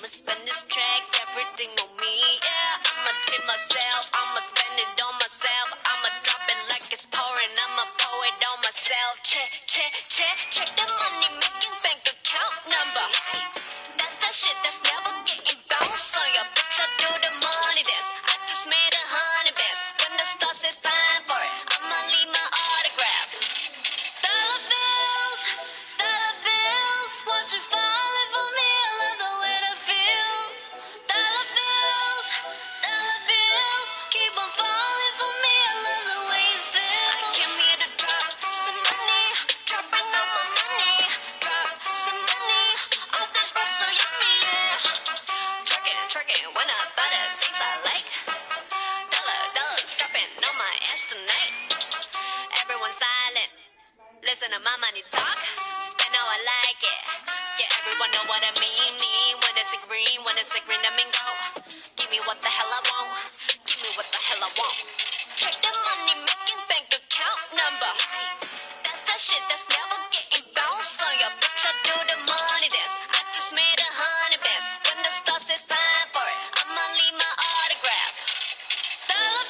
spend this check, everything on me, yeah. I'ma tip myself, I'ma spend it on myself. I'ma drop it like it's pouring, I'ma pour it on myself. Check, check, check, check the money making bank account number. That's that shit that's never getting bounced on your bitch. I do the money dance. I just made 100 bands. When the star says sign for it, I'ma leave my autograph. Dollar bills, watch it falling for me. I love the way that feels. Dollar bills, keep on falling for me. I love the way it feels. I came here to drop some money, dropping all my money. Drop some money, all this stuff so yummy, yeah. Twerking, when I buy the things I like. Dollars dropping on my ass tonight. Everyone silent, listen to my money talk. Spend how I like it. Yeah, everyone know what I mean. When it's a green, I mean go. Give me what the hell I want. Give me what the hell I want. Check the money making bank account number. That's that shit that's never getting bounced on your bitch. I do the money dance. I just made 100 bands. When the star says sign for it, I'ma leave my autograph. Dollar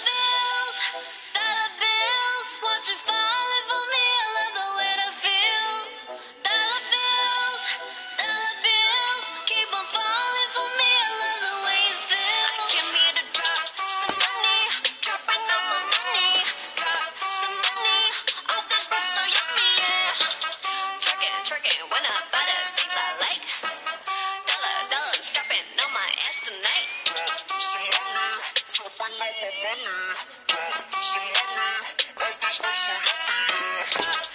bills, watch it falling for me. I love the way that feels. Dollar bills, keep on falling for me. I love the way it feels. I came here to drop some money, dropping all my money. Drop some money, all this stuff so yummy, yeah. Twerking, when I buy the things I like. Dollars dropping on my ass tonight. Some money, dropping all my money. Some money, all this stuff so yummy, yeah.